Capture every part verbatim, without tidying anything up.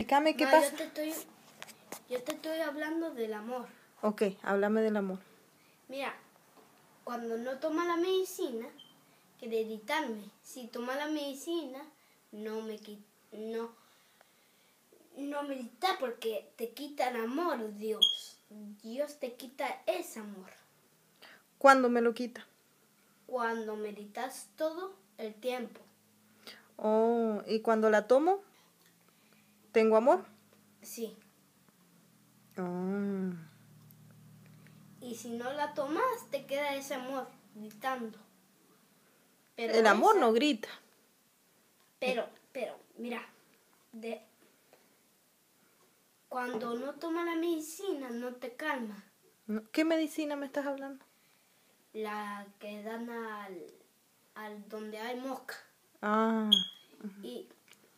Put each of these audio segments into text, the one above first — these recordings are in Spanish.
explícame qué No, pasa. Yo te, estoy, yo te estoy hablando del amor. Ok, háblame del amor. Mira, cuando no toma la medicina, quiere gritarme. Si toma la medicina, no me quita, no, no me grita porque te quita el amor, Dios. Dios te quita ese amor. ¿Cuándo me lo quita? Cuando meditas todo el tiempo. Oh, ¿y cuando la tomo? ¿Tengo amor? Sí. Oh. Y si no la tomas, te queda ese amor gritando. Pero El amor esa- no grita. Pero, pero, mira, de, cuando no tomas la medicina, no te calma. ¿No? ¿Qué medicina me estás hablando? La que dan al, al donde hay mosca. Ah, Y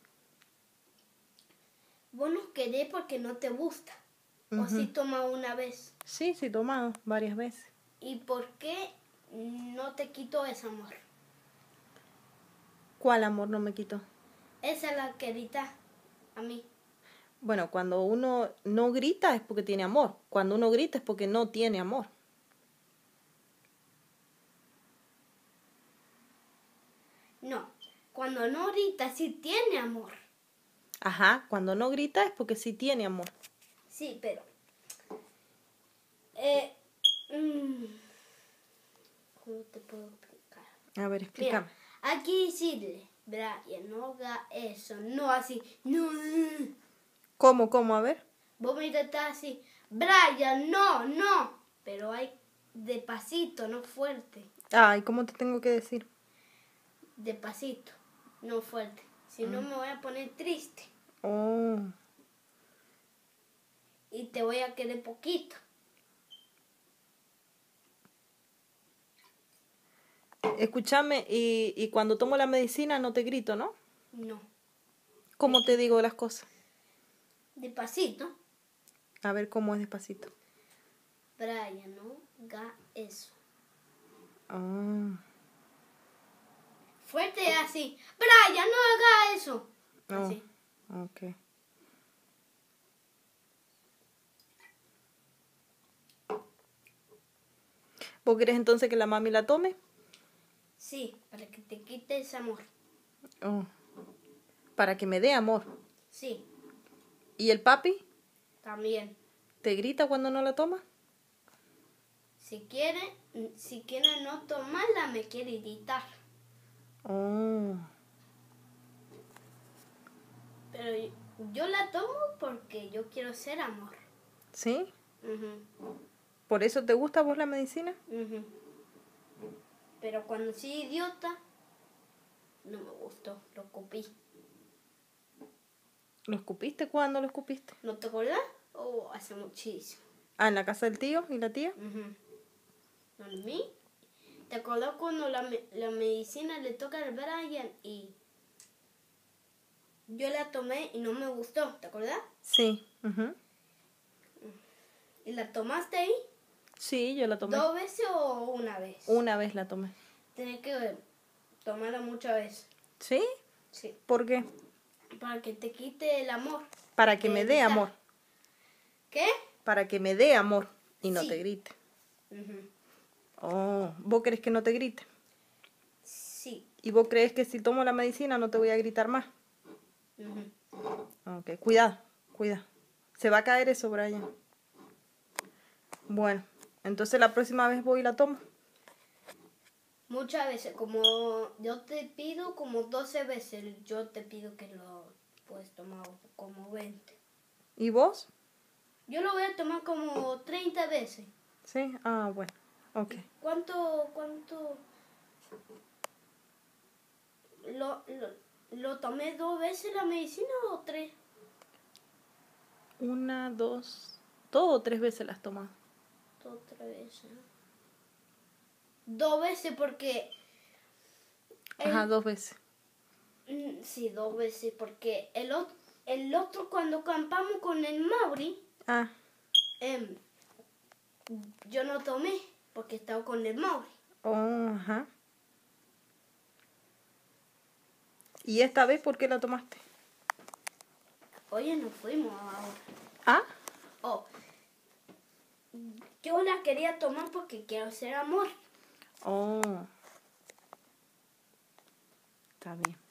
vos no querés porque no te gusta. O si ujú. toma una vez. Sí, sí, he tomado varias veces. ¿Y por qué no te quitó ese amor? ¿Cuál amor no me quitó? Esa es la que grita a mí. Bueno, cuando uno no grita es porque tiene amor. Cuando uno grita es porque no tiene amor. No, cuando no grita sí tiene amor. Ajá, cuando no grita es porque sí tiene amor. Sí, pero... Eh, mm, ¿Cómo te puedo explicar? A ver, Mira, explícame. aquí decirle, Brian, no haga eso, no así, no. ¿Cómo, cómo? A ver. Vos me estás así, Brian, no, no. Pero hay despacito, no fuerte. Ay, ¿cómo te tengo que decir? Despacito, no fuerte. Si no me voy a poner triste Oh. y te voy a querer poquito. Escúchame, y, y cuando tomo la medicina no te grito, ¿no? No, ¿Cómo te digo las cosas? despacito. A ver cómo es despacito. Brian, no haga eso. Ah. Fuerte así. Brian, no haga eso. Oh, Así. ok. ¿Vos querés entonces que la mami la tome? Sí, para que te quite ese amor. Oh. Para que me dé amor. Sí, ¿Y el papi? también. ¿Te grita cuando no la toma? Si quiere, si quiere no tomarla, me quiere gritar. Oh. Pero yo, yo la tomo porque yo quiero ser amor. ¿Sí? Ujú, ¿Por eso te gusta a vos la medicina? ujú. Pero cuando soy idiota, no me gustó, lo copié. ¿Lo escupiste? ¿Cuándo lo escupiste? ¿No te acuerdas? Oh, hace muchísimo. Ah, en la casa del tío y la tía. Ujú. ¿A mí? ¿Te acuerdas cuando la, me- la medicina le toca al Brian y yo la tomé y no me gustó? ¿Te acuerdas? Sí. Ujú. ¿Y la tomaste ahí? Sí, yo la tomé. ¿Dos veces o una vez? Una vez la tomé. Tienes que tomarla muchas veces. ¿Sí? Sí. ¿Por qué? Para que te quite el amor. Para que de me dé gritar. amor. ¿Qué? Para que me dé amor y no Sí. te grite. Ujú. Oh, ¿vos crees que no te grite? Sí. ¿Y vos crees que si tomo la medicina no te voy a gritar más? Ujú. Ok, cuidado, cuidado. Se va a caer eso, Brian. Bueno, entonces la próxima vez voy y la tomo. Muchas veces, como yo te pido como doce veces, yo te pido que lo puedes tomar como veinte. ¿Y vos? Yo lo voy a tomar como treinta veces. Sí, ah, bueno, ok. ¿Cuánto, cuánto? ¿Lo, lo, lo tomé dos veces la medicina o tres? Una, dos, dos o tres veces las tomas. Dos, tres veces. Dos veces porque... Ajá, el- dos veces. Mm, Sí, dos veces porque el, ot- el otro cuando campamos con el Mauri, Ah, em, yo no tomé porque estaba con el Mauri. oh, ajá. ¿Y esta vez por qué la tomaste? Oye, nos fuimos ahora. ¿Ah? Oh, yo la quería tomar porque quiero ser amor. Oh. Está bien.